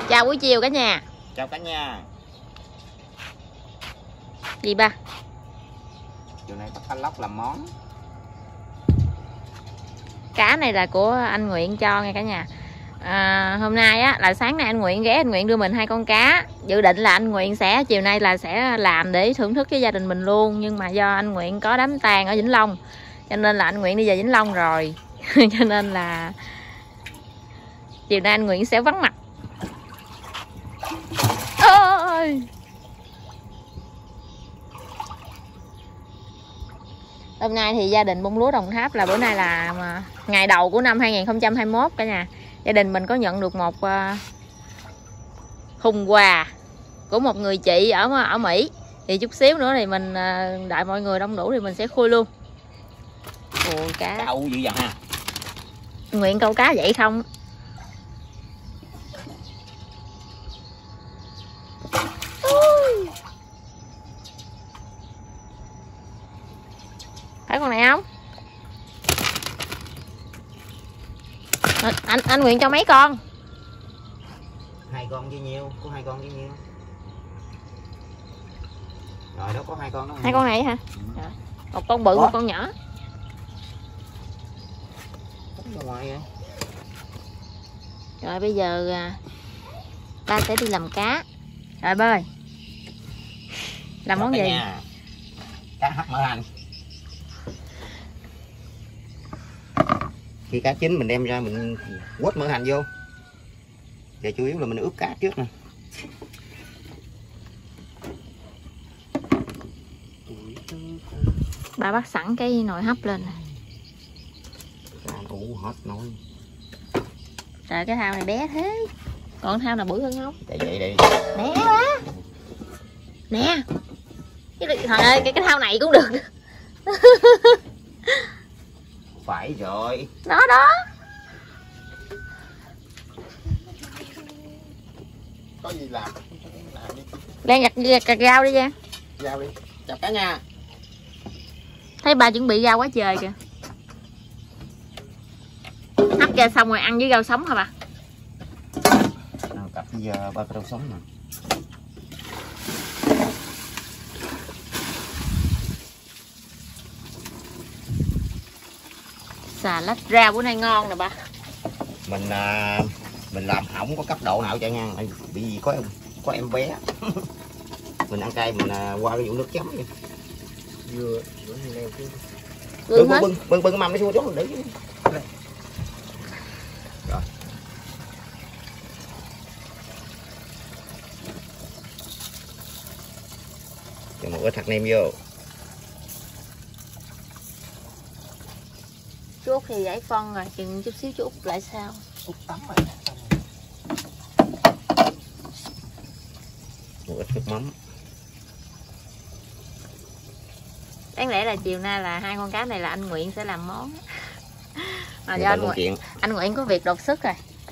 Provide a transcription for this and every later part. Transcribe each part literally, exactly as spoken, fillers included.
Chào buổi chiều cả nhà. Chào cả nhà. Gì ba? Chiều nay bắt cá lóc làm món. Cá này là của anh Nguyện cho nha cả nhà. À, hôm nay á là sáng nay anh Nguyện ghé, anh Nguyện đưa mình hai con cá. Dự định là anh Nguyện sẽ chiều nay là sẽ làm để thưởng thức với gia đình mình luôn, nhưng mà do anh Nguyện có đám tang ở Vĩnh Long cho nên là anh Nguyện đi về Vĩnh Long rồi. Cho nên là chiều nay anh Nguyện sẽ vắng mặt. Ôi! Hôm nay thì gia đình bông lúa Đồng Tháp là bữa nay là ngày đầu của năm hai nghìn không trăm hai mươi mốt cả nhà. Gia đình mình có nhận được một uh, thùng quà của một người chị ở ở Mỹ. Thì chút xíu nữa thì mình uh, đợi mọi người đông đủ thì mình sẽ khui luôn. Ôi cá. Câu dữ dằn ha. Nguyện câu cá vậy không? Ui. Phải con này không? Anh anh Nguyện cho mấy con? Hai con với nhiêu? Có hai con với nhiêu? Rồi đó có hai con đó. Hai con này hả? Ừ. Một con bự, một con nhỏ. Ra ngoài vậy. Rồi bây giờ ba sẽ đi làm cá. Rồi ba ơi. Làm món gì? Nhà. Cá hấp mỡ hành. Khi cá chín mình đem ra mình quết mỡ hành vô. Giờ chủ yếu là mình ướp cá trước nè. Ba bắt sẵn cái nồi hấp lên nè. Ủ hết nồi. Trời cái thao này bé thế. Còn thao nào bự hơn không? Tại vậy đi. Nè ba. Nè. Cái trời ơi cái cái thao này cũng được. Phải rồi. Đó đó. Có gì làm? Làm đi. Lên gặt, gặt, gặt rau đi Giang. Rau đi. Chào cả nhà. Thấy ba chuẩn bị rau quá trời kìa. Hấp ra xong rồi ăn với rau sống hả bà? Nào cặp bây giờ ba cái rau sống nè. Xà lách rau bữa nay ngon nè ba. Mình à, mình làm không có cấp độ nào cho nha, bị gì có em có em bé. Mình ăn cay mình à, qua cái vụ nước chấm vậy. Dưa leo chứ. Bưng bưng bưng bưng bưng mâm nó xuống xuống để. Rồi. Cho một ít hạt nêm vô. Chú Út thì giải phân rồi, chừng chút xíu chú Út lại sao? Út tắm rồi. Một ít nước mắm. Đáng lẽ là chiều nay là hai con cá này là anh Nguyện sẽ làm món. Mà do anh Nguyện, anh Nguyện có việc đột xuất rồi.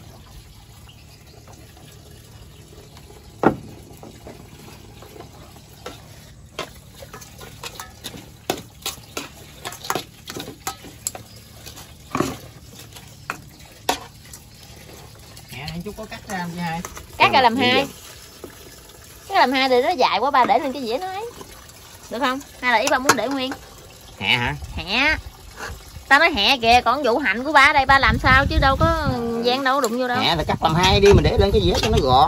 Chú có cắt ra làm gì hai? Cắt ra làm hai. Cắt làm hai thì nó dài quá ba để lên cái dĩa nó ấy. Được không? Hay là ý ba muốn để nguyên? Hẹ hả? Hẹ. Tao nói hẹ kìa, còn vụ hạnh của ba ở đây ba làm sao chứ đâu có gian đâu đụng vô đâu. Hẹ thì cắt làm hai đi mình để lên cái dĩa cho nó gọn.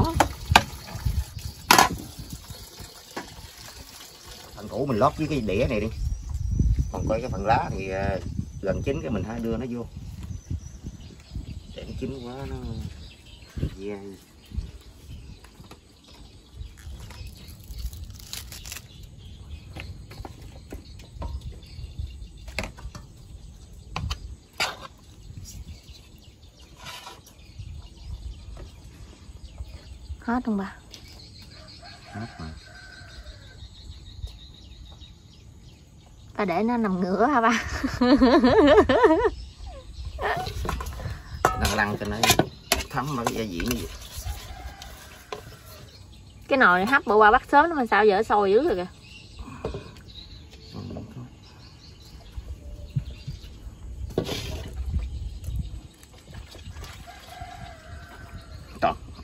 Phần củ mình lót với cái đĩa này đi. Còn coi cái phần lá thì gần chín cái mình hãy đưa nó vô. Để nó chín quá nó dai. Hết không ba? Hết rồi. Ba để nó nằm ngửa hả ba? Lăn lăn cho nó thấm vào cái gia vị như vậy. Cái nồi này hấp bữa qua bắt sớm nó mà sao giờ sôi dữ rồi kìa.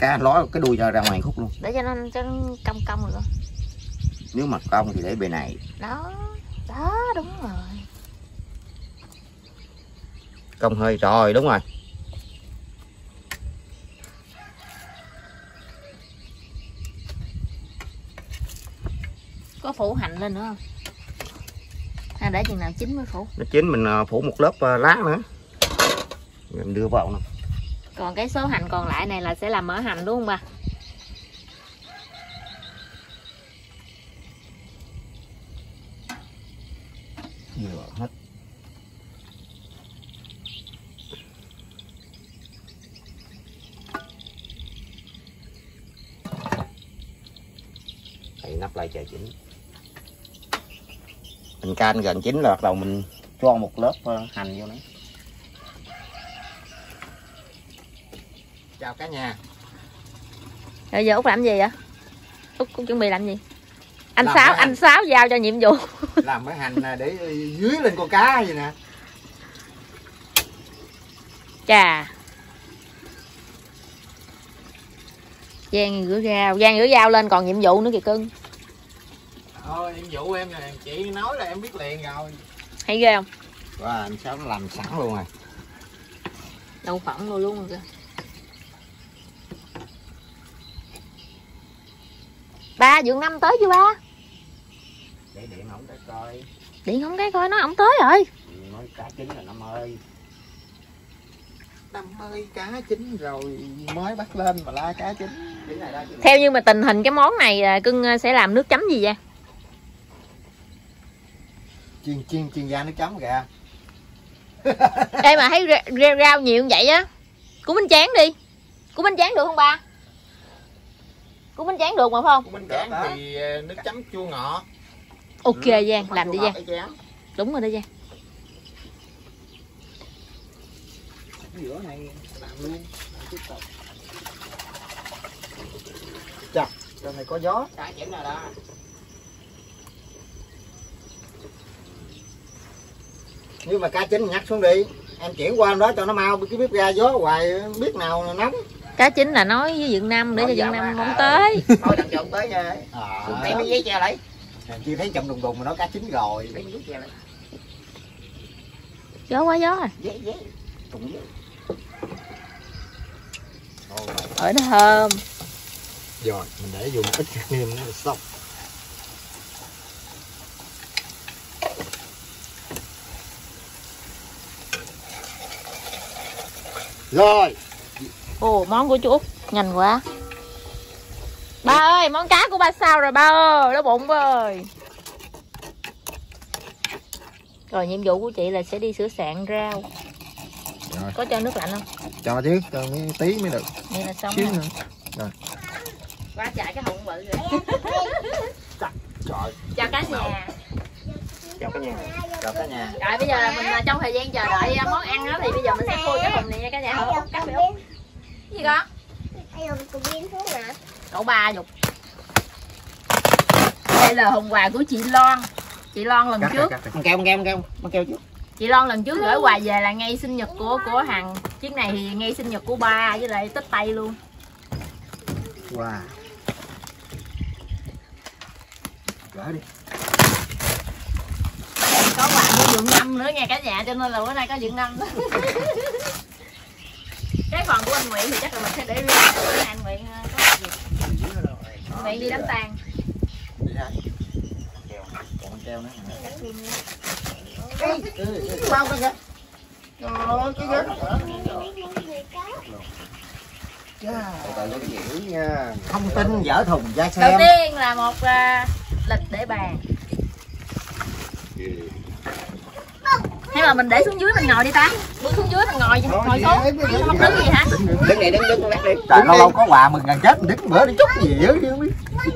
cá ló cái đuôi ra ra ngoài khúc luôn. Để cho nó cho nó cong cong rồi. Nếu mà cong thì để bề này. Đó, đó đúng rồi. Cong hơi rồi, đúng rồi. Có phủ hành lên nữa không? À, để chừng nào chín mới phủ. Nó chín mình phủ một lớp lá nữa. Mình đưa vào nè. Còn cái số hành còn lại này là sẽ làm mỡ hành đúng không ba? Vừa hết. Đậy nắp lại chờ chín. Mình canh gần chín là bắt đầu mình cho một lớp hành vô nữa. Chào cả nhà. Rồi giờ Út làm gì vậy? Út, Út chuẩn bị làm gì? Anh Làm Sáu, anh anh Sáu giao cho nhiệm vụ. Làm cái hành để dưới lên con cá vậy nè. Chà. Giang rửa rau, Giang rửa rau lên còn nhiệm vụ nữa kìa cưng. Thôi nhiệm vụ em nè, chị nói là em biết liền rồi. Hay ghê không? Wow, anh Sáu nó làm sẵn luôn rồi. Đậu phộng luôn luôn rồi kìa. Ba, Dượng Năm tới chưa ba? Để điện ổng cái coi. Điện không cái coi nó ổng tới rồi. Nói cá chín là Năm ơi. Năm ơi cá chín rồi mới bắt lên mà la cá chín. Này đó, Theo như mà tình hình cái món này cưng sẽ làm nước chấm gì vậy? Chiên chiên chiên da nước chấm kìa. Ê mà thấy rau, rau nhiều như vậy á. Củ bánh tráng đi. Củ bánh tráng được không ba? Củ bánh tráng được mà phải không? Của bánh tráng thì nước chấm chua ngọt. Ok ừ, Giang, làm đi Giang. Đúng rồi đó Giang. Giữa này làm luôn. Chà, trong này có gió. Cá chín rồi đó. Nhưng mà cá chín nhắc xuống đi. Em chuyển qua đó cho nó mau, cứ biết ra gió hoài biết nào nóng. Cá chín là nói với Dượng Năm để cho Dượng Năm không tới. Thôi đặng chồng tới nha. À, Em lấy giấy che lại. chị thấy chồng đùng đùng mà nó cá chín rồi. Lấy giấy che lại. Gió quá gió rồi. Giấy giấy. Cùng giấy. Ở nó thơm. Rồi, mình để dùng ít hạt nêm nó là xong. Rồi. Ồ, món của chú Út nhanh quá. Ba ơi, món cá của ba sao rồi ba ơi, đói bụng ba ơi. Rồi nhiệm vụ của chị là sẽ đi sửa soạn rau. Rồi. Có cho nước lạnh không? Cho chứ, cho mấy tí mới được. Vậy là xong Xíu rồi. nữa. Rồi. Quá chạy cái họng bự rồi. Trời. Chào cả nhà. Chào cả nhà. Chào cả nhà. Rồi bây giờ là mình trong thời gian chờ đợi món ăn đó thì bây giờ mình sẽ khui cái thùng này nha cả nhà. Không cắt phải không? Cái gì con? Cậu ba dục. Đây là hùng quà của chị Loan. Chị Loan lần Cắt, trước. cắt, cắt. Con keo, con keo, con keo. Con keo trước. Chị Loan lần trước gửi quà về là ngay sinh nhật của của Hằng. Chiếc này thì ngay sinh nhật của ba với lại Tết Tây luôn. Wow. Gỡ đi. Có quà của Dượng Năm nữa nha cả nhà, cho nên là bữa nay có Dượng Năm đó. Cái phần của anh Nguyễn thì chắc là mình sẽ để riêng. Bữa nay anh Nguyễn có việc gì? Anh Nguyễn đi đám tang. Đi ra. Keo. Còn keo nữa. Cái bao cái kìa. Trời ơi, cái ghế. Nha. Thông tin dở thùng ra xem. Đầu tiên là một uh, lịch để bàn. Hay là mình để xuống dưới mình ngồi đi ta? Bước xuống dưới mình ngồi ngồi xuống. Không đứng gì hả? Đứng này đứng đứng lát đi. Trời, lâu lâu có quà mừng gần chết mình đứng bữa đi chút gì dữ chứ không biết.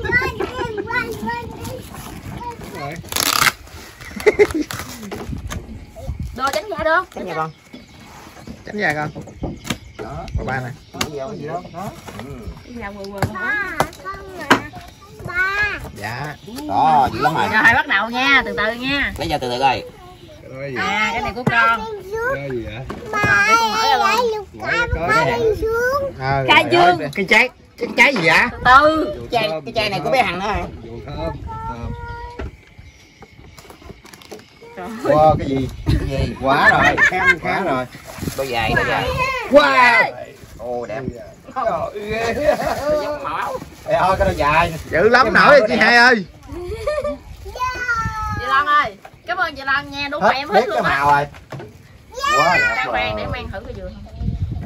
Đồ tránh ra được. Tránh nha con. Tránh ra con. Đó, bà ba này. Có gì đâu. Đó. Đi vào quờ quờ Dạ. Đó, dữ lắm rồi. rồi bắt đầu nha, từ từ nha. Lấy ra từ từ coi. À, cái này của con. Cái gì vậy? Còn để con mở ra luôn. Cái Khai trương. cái chát. Cái trái gì vậy? Từ từ. Chai, cái chai này của bé Hằng đó hả? Wow, cái gì? Cái gì? Quá rồi, kháng kháng rồi. Đôi giày, đôi giày. Wow. Ồ đẹp. Ê thôi cái đôi dài. Dữ lắm nổi rồi chị Hai ơi. Chị Lan ơi, cảm ơn chị Lan nha, đúng Hết em biết hết cái luôn màu á. rồi. Quá đẹp Đang rồi. mang để mang thử cái dừa không?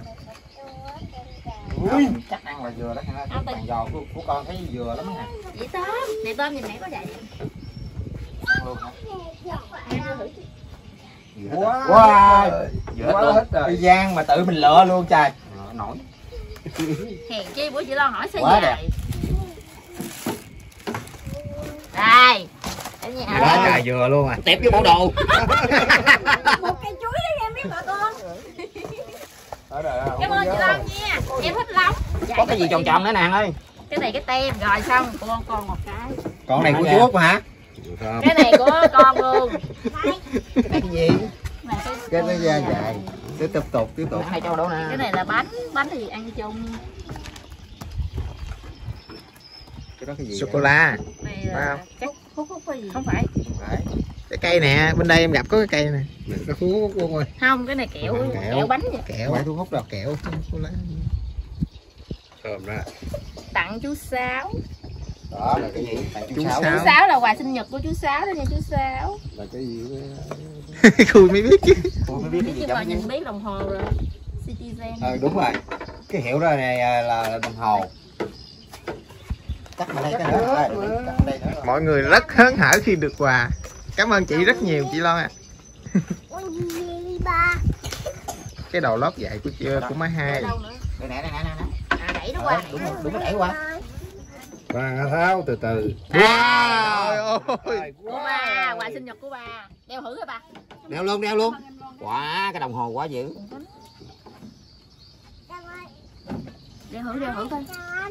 Ui, chắc ăn là dừa đó ha. Bàn giò của, của con thấy dừa lắm nè. Vậy tôm, này tôm nhìn nãy có vậy. Ăn luôn hả? Ăn thử chứ. Quá. Wow. Dừa Quá luôn. hết rồi. Cái gian mà tự mình lựa luôn trời. Ờ, nổi. Hèn chi bữa chị Lan hỏi sao Quá dài. Đây. Ở nhà. Quá trời dừa luôn à. Tép với bộ đồ. Một cây chuối đó em biết bà con. Ở đây, ở Cảm ơn chị Lan nha, em thích lắm. Có cái gì tròn tròn nữa nè Hằng ơi. Cái này cái tem rồi xong con con một cái. con này của chú Út hả? Cái này của con luôn. Cái gì? Này cái Cái nó da dài. Tiếp tục tục tiếp tục. Hai châu đâu nè. cái này là bánh, bánh thì ăn chung. Cái đó cái gì? Sô cô la. Này là chắc hút hút cái gì? Không phải. Phải. Cái cây nè, bên đây em gặp có cái cây nè. Nó hút luôn rồi. Không, cái này kẹo, Kẹo. kẹo bánh vậy. Kẹo. Phải thu hút đâu kẹo. Sô cô la. Thơm đó. Tặng chú Sáu. Đó là cái gì? Tặng chú Chú Sáu. Sáu. Chú Sáu là quà sinh nhật của chú Sáu đó nha chú Sáu. Là cái gì? Khui mới biết chứ. Cô mới biết cái gì Nhưng mà trong nhìn biết đồng hồ rồi. Citizen. Ờ đúng rồi. Cái hiệu đó này là đồng hồ. Cắt vào đây cái nữa. Đây, cắt đây nữa. Mọi người rất hớn hở khi được quà. Cảm ơn chị rất nhiều chị Loan ạ. Cái đầu lót dạy của chị của má Hai. Đâu nữa? Đây nè, đây nè, nè. À đẩy nó Ờ, qua. đúng rồi, đúng rồi, đẩy qua. Và tháo từ từ. À. Wow. Ôi. Của ba, quà sinh nhật của ba. Đeo thử hả ba? Đeo luôn, đeo luôn. Quá, cái đồng hồ quá dữ. Đeo thử, đeo thử coi.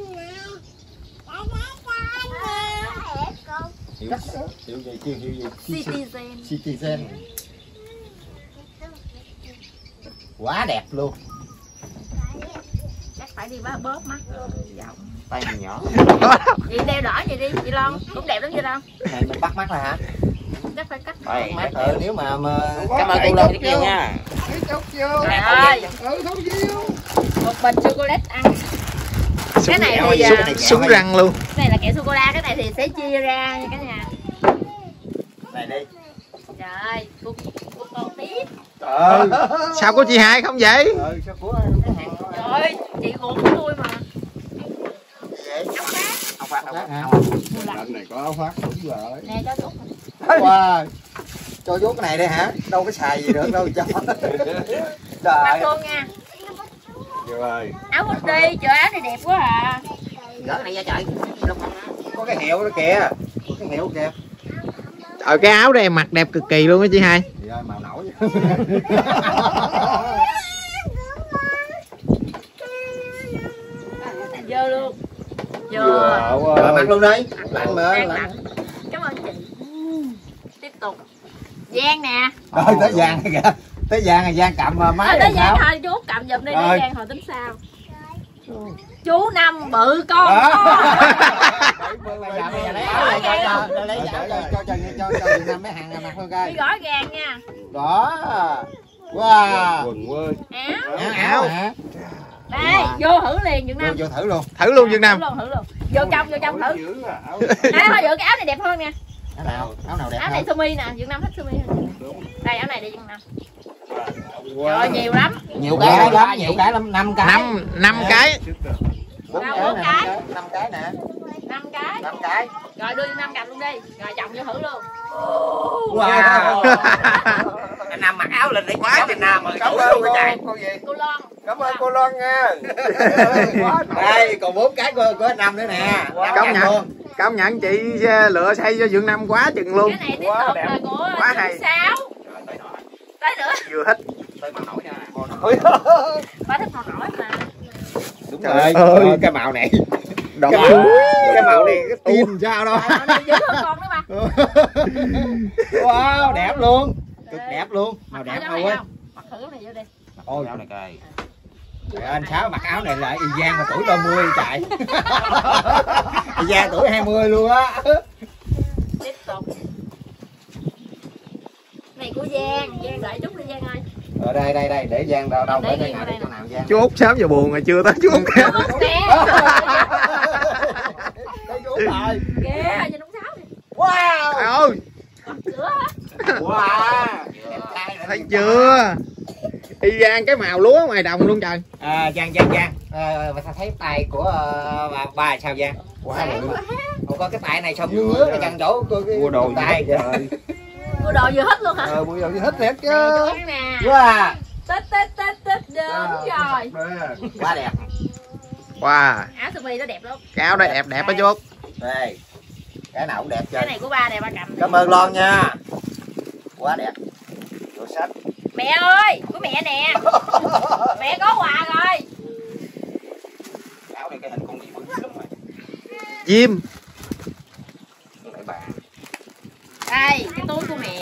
Hiệu, hiệu gì kêu hiệu gì? Citizen. Citizen. Quá đẹp luôn. Chắc phải đi bá bóp mắt rồi giọng. Tay mình nhỏ. Chị đeo đỏ vậy đi, chị Loan cũng đẹp lắm chị Loan. Cái này mình bắt mắt là hả? Chắc phải cắt Đây, mắt. Ừ, nếu mà mà Cảm ơn cô Lân rất nhiều nha. Trời ơi, một bình chocolate ăn. Cái này thì Súng- à, Súng răng luôn. cái này là kẹo sô cô la, cái này thì sẽ chia ra nha cả nhà. này đi. Trời ơi, cô, cô con tiếp. Trời Sao của chị Hai không vậy? ơi, sao của cái hàng đó Trời ơi, chị ruột của tôi mà. vậy? Không phát đâu. Hả? Lần này có áo khoác đúng rồi. Nè cho chút. Wow. Cho vô cái này đây hả? Đâu có xài gì được đâu cho. Mặc Trời. luôn nha. Kêu ơi. Áo hoodie đi, trời áo này đẹp quá à. Gỡ cái này ra trời. Có cái hiệu đó kìa. Có cái hiệu kìa. Ở cái áo đây em mặc đẹp cực kỳ luôn á chị Hai. Thì ơi màu nổi. Dơ luôn. Dơ. Rồi mặc luôn đi. Lạnh mà. Đang Lạnh. lạnh. Cảm ơn chị. Tiếp tục. Giang nè. Rồi tới Giang kìa. Tới Giang là Giang cầm Ờ, máy tới là sao? Giang thôi, chú cầm giùm đi, Rồi. để Giang hồi tính sao. Chú Năm bự con Đó. con. Bây giờ bây giờ lấy áo này cho cho lấy áo cho cho cho cho cho Việt Nam mấy hàng này mặc thôi Đi coi. rõ ràng nha. Đó. Wow. Quần quê. Áo. Áo áo hả? Đây, vô thử liền Việt Vô, Nam. vô thử luôn. Thử luôn Việt Nam. Thử luôn, thử luôn. Vô trong, vô trong thử. Dữ à, áo. Đây thôi, vô cái áo này đẹp hơn nè. Áo nào? Áo nào đẹp Áo này hơn? sơ mi nè, Việt Nam thích sơ mi hơn. Đây áo này đi Việt Nam. Wow. Trời nhiều lắm. Nhiều Cái cái lắm, nhiều cái lắm, năm cái. Năm năm cái. Bốn Đâu, cái bốn nè, cái. năm cái nè, năm cái. năm cái. Rồi đưa Việt Nam cầm luôn đi. Rồi chồng vô thử luôn. Wow. anh Nam mặc áo lên để quá Việt Nam rồi. Cảm Cảm ơn ơn cô, trời. cô gì? Cô Loan. Cảm ơn cô Loan nha. Đây còn bốn cái của của anh Năm nữa nè. Năm Công cái nhận. luôn. Công nhận chị lựa xây cho Việt Nam quá chừng luôn. Cái này tiếp tục là của Quá chú hay. Sáu. Tới nữa. Vừa thích. Tới màu nổi nha. Ba thích màu nổi mà. Đúng Trời rồi. ơi. Ôi, cái màu này. Đỏ Cái màu, cái màu này cái tim sao đâu. Màu này dữ hơn con nữa mà. Wow, đẹp luôn. Cực đẹp luôn. Mặc Màu thử đẹp cái màu này ơi. không? Mặc thử cái này vô đi. Ôi, Áo này coi. Trời ơi, anh Sáu mặc áo này lại y Giang mà tuổi ba mươi chạy. Y Giang tuổi hai mươi luôn á. Tiếp tục. Này của Giang, Giang đợi chút đi Giang ơi. Ở đây đây đây để Giang đâu đâu Để để ghi nào vào để đây chỗ nè. nào Giang. Chú Út sớm giờ buồn rồi chưa tới chú Út kìa. Nè. Đây chú rồi. Kìa, cho đúng sáu đi. Wow. Trời ơi, Còn sữa hả? Wow. thấy chưa? Y gan cái màu lúa ngoài đồng luôn trời. À, Giang Giang Giang. À, mà sao thấy tay của uh, bà, bà sao Giang? Quá Sáng quá ha. không có cái tay này sao ngứa cái chân chỗ cái Mua đồ tay. Mua đồ vừa hết luôn hả? Ờ, mua đồ gì hết thiệt chứ. Nè, chú ăn nè. Wow. Tết Tết Tết Tết đến rồi. Quá đẹp. Wow, Áo sơ mi nó đẹp lắm. cái áo đây đẹp đẹp đó chú Út. Đây. Cái nào cũng đẹp Cái chơi. này của ba đẹp ba cầm. Cảm ơn Loan nha. Quá đẹp. Đồ sách. Mẹ ơi, của mẹ nè. Mẹ có quà rồi. Áo này cái hình con gì bự lắm rồi. Chim. Lại bà. Đây, cái túi của mẹ.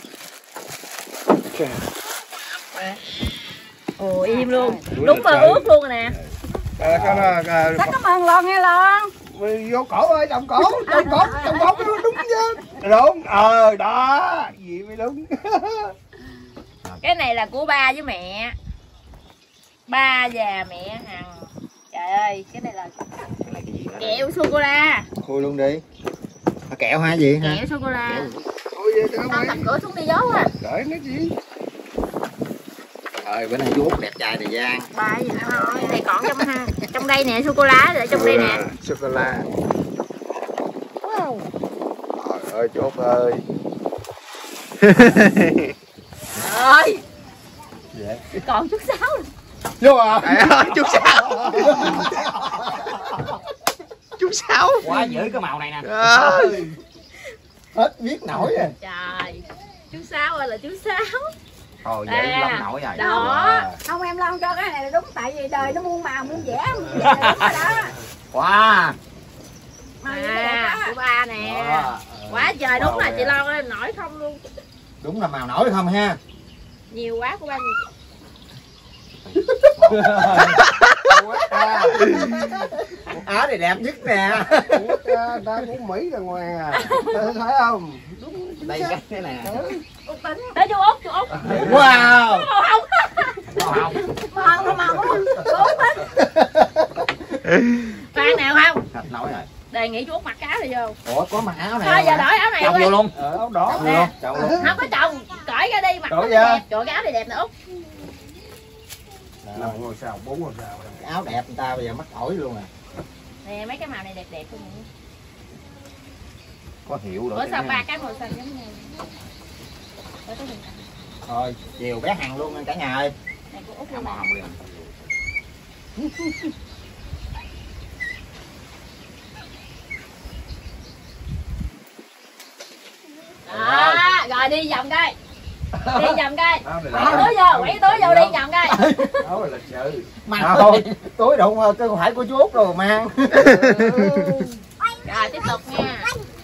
Ồ, im luôn. Đúng mà ướt luôn rồi nè. Ờ, cái đó, cái- Rất cảm ơn Loan nghe Loan. vô cổ ơi, đồng cổ, đồng cổ, đồng cổ mới đúng chứ. Đúng, ờ đó, gì mới đúng. Cái này là của ba với mẹ. Ba và mẹ Hằng. Trời ơi, cái này là Cái này cái gì nữa đây? kẹo sô cô la. Khui luôn đi. À, kẹo hả gì hả? Kẹo sô cô la. Thôi vậy cho Con mày. tập cửa xuống đi gió quá. Đợi nó gì. Trời bữa nay chú Út đẹp trai thời gian. Ba gì nữa thôi. Cái này còn trong ha. Trong đây nè, sô cô la để trong đây nè. Sô cô la. Wow. Trời ơi, chốt ơi. Rồi. Còn chút sáu. Vô à. Trời ơi, chú Sáu. Chú Sáu. Quá dữ cái màu này nè. Ơi. Hết biết nổi rồi. Trời. Chú sáu ơi là chú sáu. Thôi dữ À, lắm nổi rồi. đó. Wow. Không em lo cho cái này là đúng, tại vì đời nó muôn màu muôn vẻ muôn vẻ đúng rồi đó. Wow. Màu gì đẹp À, á. của ba nè. Đó. Quá trời đúng Wow, là chị nè. Loan ơi, nổi không luôn. Đúng là màu nổi không ha? Nhiều quá của ba. Áo này đẹp nhất nè. Ta cũng Mỹ ra ngoài à. Thấy không? Đây cái thế nè. Út tính. Tới chú Út, chú Út. Wow. Không. Wow. Màu nó màu luôn. Khoan nào không? Thật nổi rồi. Đề nghị chú Út mặc cái áo này vô. Ủa có mặc áo này. Thôi giờ đổi áo này Chồng luôn vô đi. luôn. Ờ, áo đỏ. Chồng vô luôn. Chồng luôn. Không có chồng, cởi ra đi mặc Cởi nó ra. đẹp. Trời cái áo này đẹp nè Út. Năm ngôi sao, bốn ngôi sao. Cái áo đẹp người ta bây giờ mắc ổi luôn à. Nè mấy cái màu này đẹp đẹp của mình. Có hiệu rồi. Bữa sau ba cái màu xanh giống nhau. Để tới hình ảnh. Thôi chiều bé Hằng luôn anh cả nhà ơi. Này của Út Áo luôn màu nè. hồng liền. Đó, rồi đi vòng coi. Đi vòng coi. Áo này Quẩy là túi vô, quẩy túi vô đi vòng coi. áo này là sự. Mà thôi, túi đụng cái không phải của chú Út rồi mang. Rồi tiếp tục nha.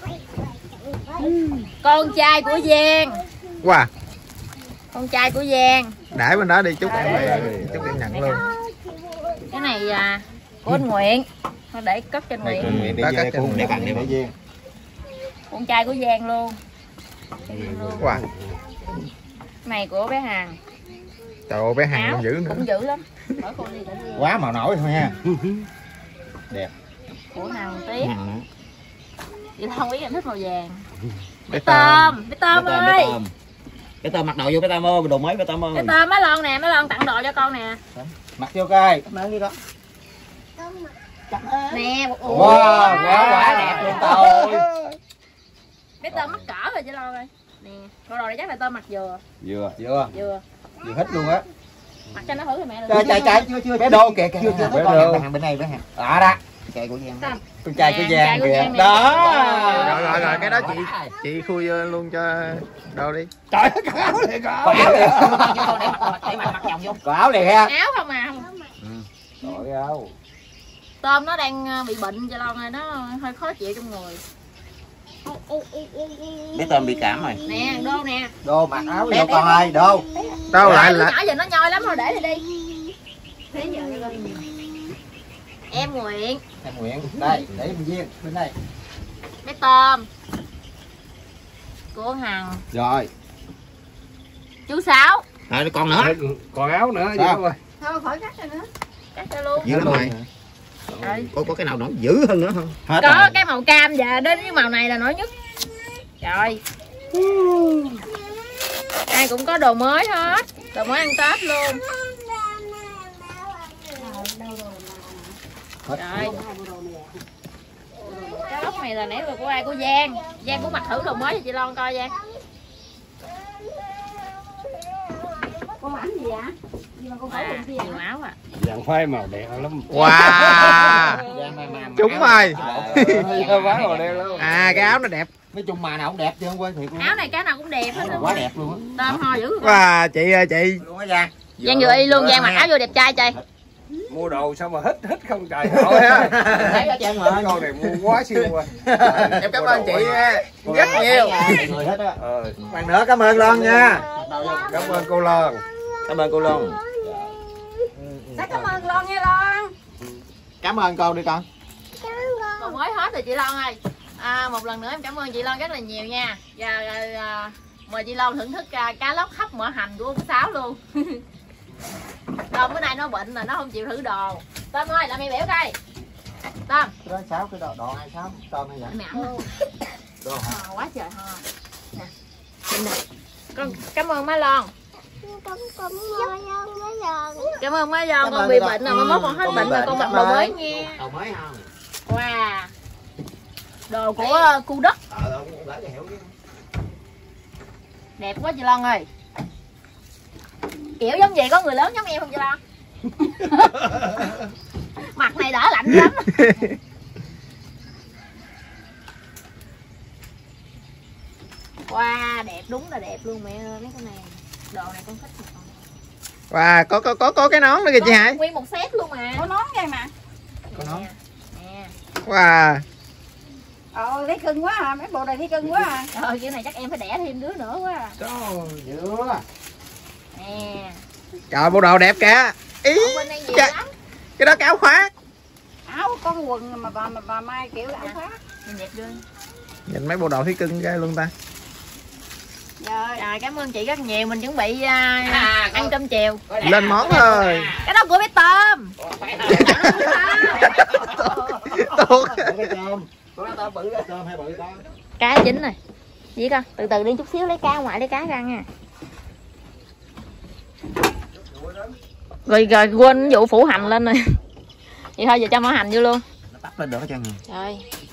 Con trai của Giang. Wow, Con trai của Giang. để bên đó đi chút em về, chút em nhận luôn. Cái này à, của anh Nguyện. Thôi để cất cho anh Đây Nguyện. Nguyện đi Đó, với cắt cô cho để Nguyện. Hằng đi để viên. Con trai của Giang luôn. Wow, Cái này của bé Hằng. trời ơi bé Hằng Áo còn dữ nữa. cũng dữ lắm. Mở con đi để Giang. Quá màu nổi thôi ha. Của Hằng tiếp. Ừ. Chị không biết em thích màu vàng. Bé Tôm, bé Tôm Bé ơi. tôm. Bé tôm mặc đồ vô bé tôm ơi, đồ mới bé tôm ơi. Bé Tôm má Lon nè, má Lon tặng đồ cho con nè. Mặc vô coi, cảm ơn cái đó. Nè, ủa. Wow, quá quá đẹp luôn tôi. Bé Tôm mắc cỡ rồi chị Lon ơi. Nè, con đồ này chắc là Tôm mặc vừa. Vừa. Chưa, Vừa. vừa hết luôn á. Mặc cho nó thử rồi mẹ. Trời trời trời, chưa chưa. Bé đô kìa kìa. Chưa chưa, Bé con đô. hàng hàng bên này bé hàng. Đó đó. Trai của Giang. Tôm. Con trai của Nè, trai Giang của kìa. Giang nè. Đó. Rồi rồi rồi cái đó chị chị khui vô luôn cho đâu đi. Trời ơi, cái áo này có Còn áo. áo liền. Cho con để mặc để mặc mặc vòng vô. Còn áo liền ha. Áo không à không. Trời áo. Tôm nó đang ờ, bị bệnh cho Lon ơi, nó hơi khó chịu trong người. Bé tôm bị cảm rồi. Nè, đô nè. Đô mặc áo vô con ơi, đô. Đâu Lại lại đứa lại nhỏ giờ nó nhoi lắm rồi để này đi. Em Nguyện. Em Nguyện. Đây, để mình viên bên đây. Bé Tôm. Cô Hằng. Rồi. Chú Sáu. Rồi con nữa. Còn áo nữa. Sao? Rồi. Thôi khỏi cắt rồi nữa. Cắt cho luôn. Dữ lắm rồi. Có có cái nào nó dữ hơn nữa không? Hết Có rồi. cái màu cam và đến cái màu này là nổi nhất. Trời. Ai cũng có đồ mới hết. Đồ mới ăn Tết luôn. Trời. Cái lốc này là nãy vừa của ai? Của Giang. Giang cũng mặc thử đồ mới cho chị Loan coi Giang. Con ảnh gì vậy? Nhưng mà con phải Wow, gì nhiều áo à. Dạng phai màu đẹp lắm. Wow. Trúng rồi. Vá màu đen lắm. À cái áo nó đẹp. Nói chung mà nào cũng đẹp chứ không quên thiệt luôn. Áo này cái nào cũng đẹp hết. Quá đẹp luôn á. Tôm ho dữ. Wow, chị ơi chị. Luôn á Giang. Giang vừa y luôn, Giang mặc áo vô đẹp trai chơi. Mua đồ sao mà hít hít không trời thôi ha. Thấy hết trơn rồi. Con này mua quá siêu rồi. Em cảm ơn chị rất nhiều. Người hết á. Ờ, Lần nữa cảm ơn Loan nha. cảm ơn cô Loan. Cảm ơn cô Loan. Sao cảm ơn Loan nha Loan. Cảm ơn con đi con. Đồ mới hết rồi chị Loan ơi. À, một lần nữa em cảm ơn chị Loan rất là nhiều nha. Và à, mời chị Loan thưởng thức à, cá lóc hấp mỡ hành của ông Sáu luôn. Tôm bữa nay nó bệnh là nó không chịu thử đồ. Tôm ơi làm mày biểu coi. Tôm. Cái đó sáu cái đó độ hai sáu tôm hay vậy? Mẹ ăn luôn. Đồ hả? Hò quá trời hò. Nè. Nhìn nè. Con cảm ơn má Loan. Cảm ơn má Loan, con bị bệnh rồi, mai mốt con hết bệnh rồi con mặc đồ mới nha. Đồ mới không? Wow. Đồ của uh, cu đất. Ờ, gửi cho hiểu chứ. Đẹp quá chị Loan ơi. Kiểu giống gì có người lớn giống em không chị Loan? Mặt này đỡ lạnh lắm. Wow, đẹp đúng là đẹp luôn mẹ ơi, mấy cái này. Đồ này con thích mà con. Wow, có có có có cái nón nữa kìa chị Hải. Nguyên một set luôn mà. Có nón đây mà. Có nón. Nè. Wow. Ờ thấy cưng quá à, mấy bộ này thấy cưng quá à. Trời ơi, kiểu này chắc em phải đẻ thêm đứa nữa quá à. Trời dữ. Nè. Trời bộ đồ đẹp kìa. Ý. Ở bên đây nhiều Cái, lắm. cái đó cái áo khoác. Áo con quần mà bà mà bà may kiểu áo khoác. Nhìn đẹp ghê. Nhìn mấy bộ đồ thấy cưng ghê luôn ta. Rồi. Rồi cảm ơn chị rất nhiều, mình chuẩn bị uh, à, ăn cơm chiều. Lên món thôi. Cái đó của bé Tôm. Tốt. Cái tôm. Có tôm bự cái tôm hay bự tôm? Cá chín rồi. Gì con, từ từ đi chút xíu lấy cá ngoại lấy cá ra nha. Rồi rồi quên vụ phủ hành lên rồi. Vậy thôi giờ cho mỡ hành vô luôn. Nó tắp lên được hết trơn rồi. Trời.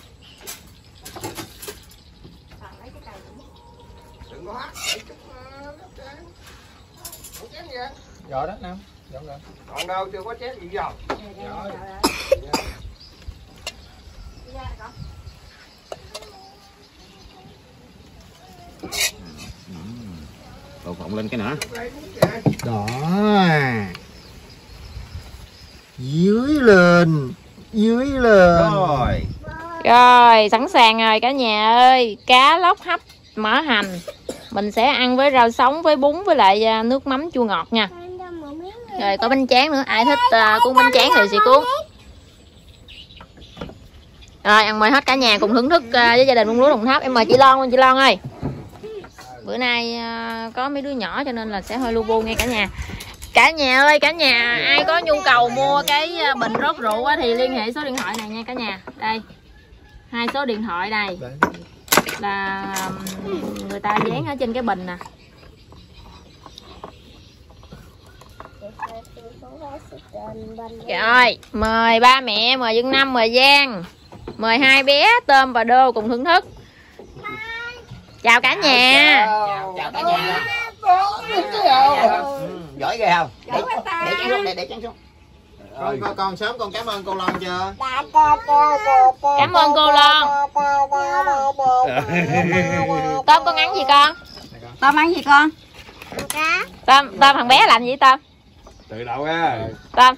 Rồi đó Nam. Rồi rồi. Còn đâu chưa có chén gì vào. Rồi. Đậu phộng lên cái nữa. Đó. Dưới lên. Dưới lên. Rồi. Rồi sẵn sàng rồi cả nhà ơi. Cá lóc hấp mỡ hành. Mình sẽ ăn với rau sống, với bún, với lại nước mắm chua ngọt nha. Rồi có bánh tráng nữa. Ai thích uh, cuốn bánh tráng thì sẽ cuốn. Rồi ăn mời hết cả nhà cùng thưởng thức uh, với gia đình Buôn Lúa Đồng Tháp. Em mời chị Loan, chị Loan ơi. Bữa nay uh, có mấy đứa nhỏ cho nên là sẽ hơi lu bu nghe cả nhà. Cả nhà ơi, cả nhà ai có nhu cầu mua cái bình rót rượu á, thì liên hệ số điện thoại này nha cả nhà. Đây. Hai số điện thoại đây. Là người ta dán ở trên cái bình nè. Rồi, mời ba mẹ, mời Dương Năm, mời Giang, mời hai bé Tôm và Đô cùng thưởng thức. Chào cả nhà. Chào, chào cả nhà. Ừ, giỏi ghê không? Để, để chén xuống, để, để chén xuống. Con, con, con sớm con cảm ơn cô Loan chưa? Cảm ơn cô Loan. Tôm con ăn gì con? Tôm ăn gì con? Tôm, Tôm thằng bé làm gì Tôm? Tự đậu á. Tôm.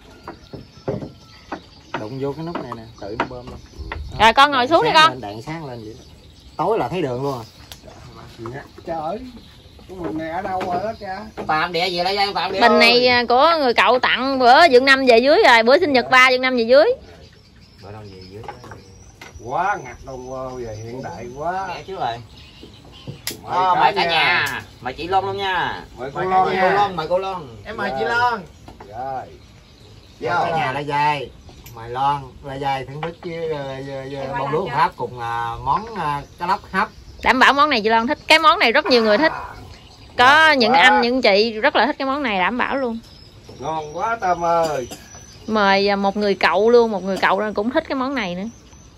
Đụng vô cái nút này nè, tự nó bơm lên. Rồi con ngồi xuống đi con. Lên, đèn sáng lên vậy. Tối là thấy đường luôn à. Trời ơi. Bình này ở đâu rồi đó cha? Phạm đẻ gì đây đây Phạm đẻ. Bình này của người cậu tặng bữa Dượng Năm về dưới rồi, bữa sinh nhật ba Dượng Năm về dưới. Bữa đâu về dưới. Quá ngặt đông giờ hiện đại quá. Đẻ chứ rồi. Ờ, mời cả nhà, mời chị Loan luôn nha. Mời cô Mời Loan cô nha. Loan, mời cô Loan. Em mời chị Loan. Rồi. Vô cả nhà La Dài. Mời Loan, La Dài thưởng thức với bông lúa Pháp cùng à, món à, cá lóc hấp. Đảm bảo món này chị Loan thích. Cái món này rất nhiều người thích. Có những quá. anh, những chị rất là thích cái món này, đảm bảo luôn. Ngon quá Tâm ơi. Mời một người cậu luôn, một người cậu cũng thích cái món này nữa.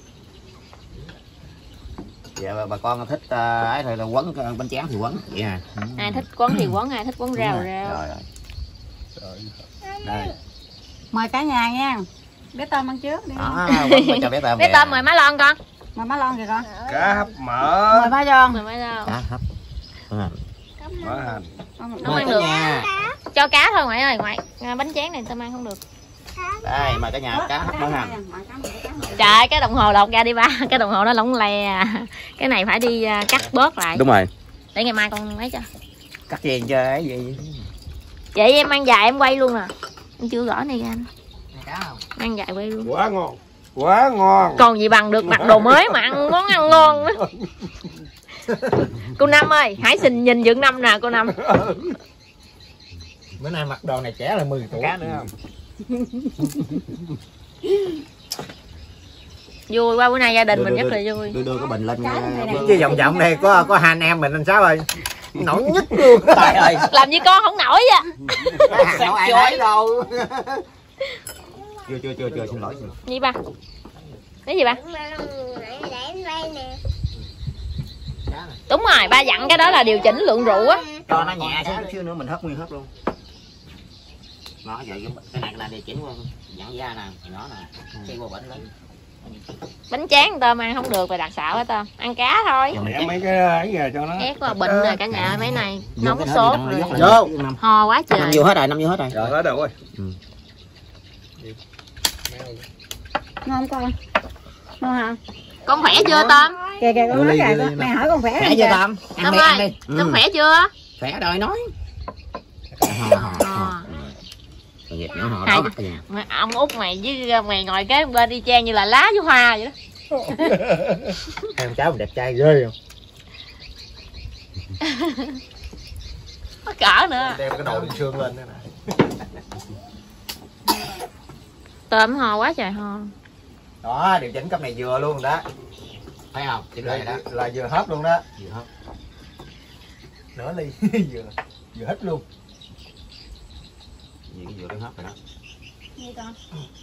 Dạ bà, bà con thích uh, ấy thôi là quấn uh, bánh tráng thì quấn vậy à. Ai thích quấn thì quấn, ai thích quấn rau rau. Rồi rồi. Đây. Mời cả nhà nha. Bé Tôm ăn trước đi. Đó, quấn mà cho bé Tôm. Bé Tôm mời má Lon con. Mời má Lon kìa con. Cá hấp mỡ. Mời má Giòn. Mời má Lon. Cá hấp. Mỡ hành. Không ăn được. Cho cá thôi ngoại ơi, ngoại bánh tráng này Tôm ăn không được. Đây mời cả nhà cá hấp mỡ hành. Trời, cái đồng hồ lột ra đi ba, cái đồng hồ nó lỏng le. Cái này phải đi cắt bớt lại. Đúng rồi. Để ngày mai con lấy cho. Cắt gì cho ấy gì. Vậy em ăn dài em quay luôn nè. Em chưa gõ này anh. Cá không? Ăn dài quay luôn. Quá ngon. Quá ngon. Còn gì bằng được mặc đồ mới mà ăn món ăn ngon nữa. Cô Năm ơi, hãy xin nhìn Dượng Năm nè cô Năm. Bữa nay mặc đồ này trẻ là mười tuổi. Cá nữa không? Vui quá, bữa nay gia đình Đưa, mình đưa, rất là vui. Đưa đưa cái bình lên. Chứ vòng vòng đây có có hai anh em mình làm sao rồi? Nổi nhất luôn. Trời ơi. Làm như con không nổi vậy. Đâu ai thấy đâu. Chưa chưa chưa chưa xin lỗi. Gì ba? Cái gì ba? Đúng rồi, ba dặn cái đó là điều chỉnh lượng rượu á. Cho nó nhẹ xíu xíu nữa mình hấp nguyên hấp luôn. Nó vậy cái này cái này điều chỉnh qua dặn da nè, nó nè, cái qua bệnh lên. Bánh tráng Tôm ăn không được và đặc xạo hết Tôm. Ăn cá thôi. Để mấy cái ấy giờ cho nó. Ép qua bệnh rồi cả nhà mấy này Vô nóng cái sốt đó rồi. đi, nó vô. Ho quá Năm trời. vô hết rồi, năm vô hết rồi. Rồi hết rồi. Ngon con. Ngon hả? Con khỏe chưa Tôm? Kìa kìa con nói kìa con. Mẹ hỏi con khỏe Khỏe không chưa kìa? Tâm? Ăn Tôm đi, ăn ơi, đi. Tôm khỏe chưa? Khỏe rồi nói. Hò hò Ờ. hò. Tội nghiệp nhỏ hò Hai đó. đứa- Mà ông Út mày với mày ngồi kế bên đi trang như là lá với hoa vậy đó. Em cháu mình đẹp trai ghê không? Có cỡ nữa. Đem cái đầu xương lên nữa nè. Tôm ho quá trời ho. Đó, điều chỉnh cặp này vừa luôn đó. Thấy không? Chỉnh Là, lại đó. là vừa hấp luôn đó. Vừa hấp. Nửa ly vừa vừa hết luôn. Gì cái vừa cái hấp rồi đó. Gì con?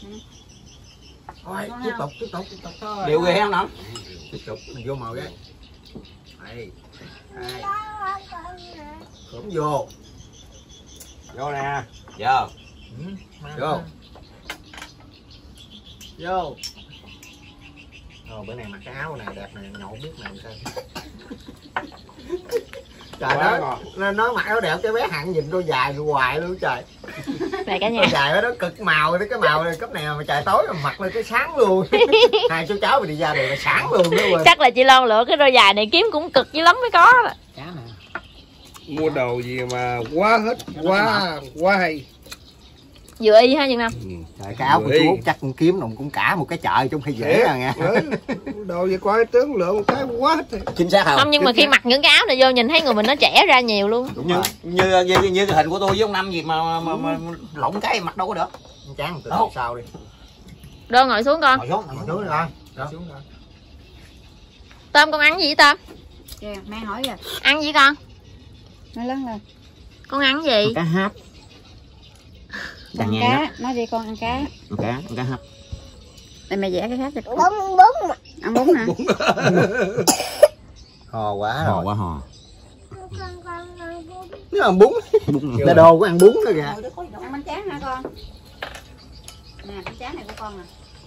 Thôi, tiếp tục, tiếp tục, tiếp tục thôi. Điều ghê không Nóng? Tiếp tục, mình vô màu cái. Đây. Đây. Cũng vô. Vô nè. Vô. Ừ, Vô. Vô. Ồ, bữa này mặc cái áo này đẹp này, nhậu biết này sao. Trời Quá đó, ngon. nó nói mặc áo đẹp cái bé Hạnh nhìn đôi dài hoài luôn trời. Này cả nhà. Đôi dài đó cực màu đấy, cái màu này cấp này mà trời tối mà mặc lên cái sáng luôn. Hai chú cháu mình đi ra đường là sáng luôn đó quên. Chắc là chị Loan lựa cái đôi dài này kiếm cũng cực dữ lắm mới có đó. Cá nè. Mua đồ gì mà quá hết, quá quá hay. Vừa y ha Dượng Năm. Trời, cái áo của Ui. chú Út chắc cũng kiếm đồng cũng cả một cái chợ trong khi dễ à nghe. Ừ. Đồ gì coi tướng lượng cái quá hết. Thì. Chính xác không? Không, nhưng mà khi mặc những cái áo này vô nhìn thấy người mình nó trẻ ra nhiều luôn. Đúng Như, rồi. như, như, như cái hình của tôi với ông Năm gì mà, mà, mà, mà lỏng cái mặc đâu có được. Chán từ Đâu. sau đi. Đô ngồi xuống con. Ngồi xuống, Ngồi ngồi xuống xuống rồi. Ngồi xuống rồi. Tôm con ăn gì vậy Tôm? Kìa, mẹ hỏi kìa. Ăn gì con? Nói lớn lên. Con ăn gì? Cá hấp. Con ăn cá. Nói đi con ăn cá. Ăn cá, ăn cá hấp. Để mẹ vẽ cái khác cho con. Bún bún. Ăn bún hả? Hò quá Hò rồi. quá hò. Nó ăn bún. Bún Là đồ của ăn bún đó kìa. Ăn bánh tráng hả con? Nè, bánh tráng này của con nè.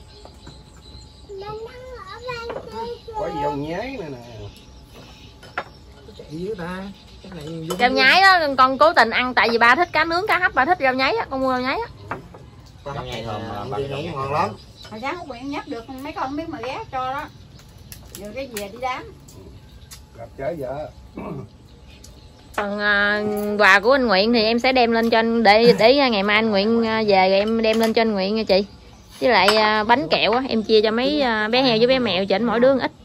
Có dầu nháy nữa nè. Chạy với ta. Cái này vô- Rau nháy đó con cố tình ăn tại vì ba thích cá nướng cá hấp, ba thích rau nháy á, con mua rau nháy á. Con Rau nháy thơm, ăn bà đi rau nóng nháy. ngon lắm. Hồi sáng Út Quyện nhắc được mấy con không biết mà ghé cho đó. Vừa cái về đi đám. Gặp trái vợ. Còn uh, quà của anh Nguyện thì em sẽ đem lên cho anh để để ngày mai anh Nguyện về rồi em đem lên cho anh Nguyện nha chị. Với lại uh, bánh kẹo á em chia cho mấy uh, bé heo với bé mèo cho anh mỗi đứa ít.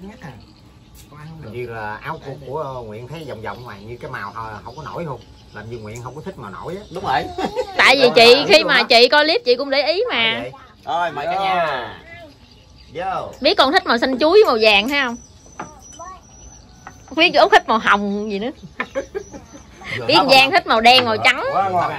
Như là áo của, của Nguyện thấy vòng vòng mà như cái màu không có nổi không? Làm như Nguyện không có thích màu nổi á. Đúng rồi. Tại vì chị khi mà chị coi clip chị cũng để ý mà. Rồi mời cả nhà. Vô. Biết con thích màu xanh chuối với màu vàng thấy không? Biết Út thích màu hồng gì nữa. Biết Giang thích màu đen màu trắng. Quá ngon.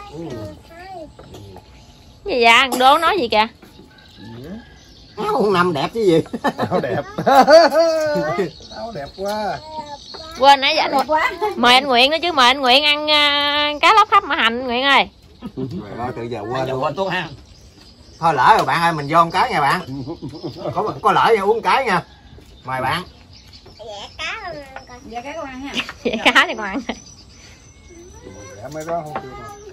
Gì vậy? Đố nói gì kìa? Áo con Năm đẹp chứ gì. Áo đẹp. Áo đẹp quá. Quên nãy giờ anh mời anh Nguyện nữa chứ, mời anh Nguyện ăn uh, cá lóc hấp mỡ hành Nguyện ơi. Rồi từ giờ quên Giờ quên tuốt ha. Thôi lỡ rồi bạn ơi, mình vô một cái nha bạn. Có có lỡ nha, uống một cái nha. Mời bạn. Dạ cá con ăn ha. Vậy cá thì con ăn. Dạ mấy đó không được.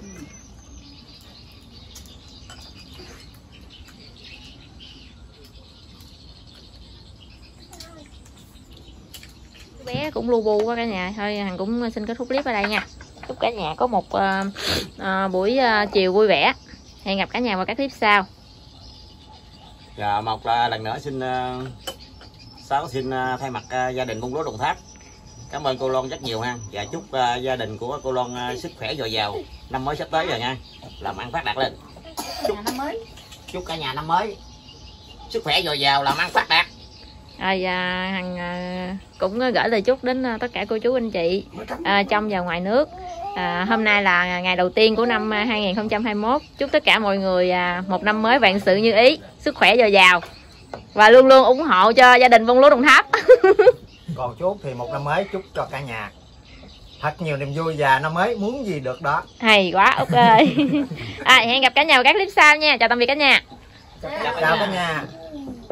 Bé cũng lu bu quá cả nhà. Thôi Hằng cũng xin kết thúc clip ở đây nha. Chúc cả nhà có một uh, uh, buổi uh, chiều vui vẻ. Hẹn gặp cả nhà vào các clip sau. Dạ, một uh, lần nữa xin uh, Sáu xin uh, thay mặt uh, gia đình Buôn Lúa Đồng Tháp cảm ơn cô Loan rất nhiều ha, và chúc uh, gia đình của cô Loan uh, sức khỏe dồi dào, năm mới sắp tới rồi nha, làm ăn phát đạt lên. Chúc năm mới. Chúc cả nhà năm mới sức khỏe dồi dào, làm ăn phát đạt. Rồi à, Hằng à, cũng gửi lời chúc đến à, tất cả cô chú anh chị à, trong và ngoài nước. À, hôm nay là ngày đầu tiên của năm hai nghìn không trăm hai mươi mốt. Chúc tất cả mọi người à, một năm mới vạn sự như ý, sức khỏe dồi dào và luôn luôn ủng hộ cho gia đình Buôn Lúa Đồng Tháp. Còn chú thì một năm mới chúc cho cả nhà thật nhiều niềm vui và năm mới muốn gì được đó. Hay quá Út ơi. À, hẹn gặp cả nhà vào các clip sau nha. Chào tạm biệt cả nhà. Chào cả Chào nhà. cả nhà.